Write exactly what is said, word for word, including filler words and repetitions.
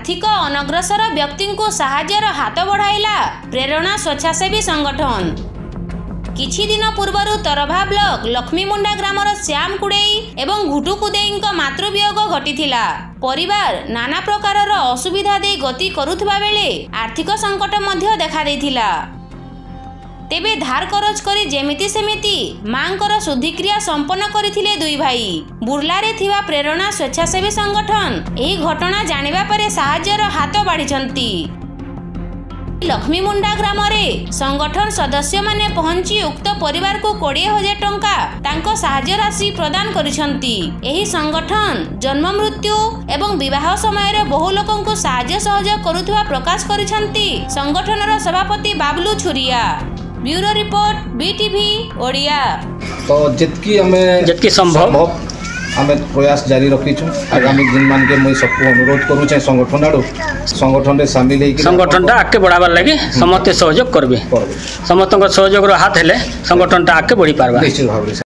आर्थिक अनग्रसर व्यक्ति को साहाय्यर हाथ बढ़ाइला प्रेरणा स्वेच्छासेवी संगठन। किछि दिन पूर्वर तरभा ब्लॉक लक्ष्मीमुंडा ग्रामर श्याम कुडेई एवं घुटू कुदेई मातृवियोग घटिथिला। परिवार नाना प्रकारर असुविधा दे गति करुथबा बेले आर्थिक संकट मध्य देखा देथिला। तेबे धार करज करी जेमिति सेमिति मांकर शुद्धिक्रिया संपन्न करिथिले दुई भाई। बुर्लारे थिवा प्रेरणा स्वेच्छासेवी संगठन एही घटना जानिबा परे साहाय्यर हाथ बाढ़िछंती। लक्ष्मीमुंडा ग्राम रे संगठन सदस्य माने पहुंची उक्त परिवार को कोड़े हजार टंका तांको साहाय्य राशि प्रदान करिसंती। एही संगठन जन्म मृत्यु एवं विवाह समय रे बहु लोकन को साहाय्य सहयोग करुथवा प्रकाश करिसंती संगठनर सभापति Bablu Chhuria. Bureau report BTV Odia. तो जितकी हमें जितकी संभव हमें प्रयास जारी रखीछु। आगामी दिन मान के मुई सबको अनुरोध करू छे संगठन आडो संगठन रे शामिल हे संगठन टा आके बढ़ावा लागि समस्त सहयोग करबे। समस्त सहयोग रो हाथ हेले संगठन टा आके बढ़ी पारबा। निश्चित भाव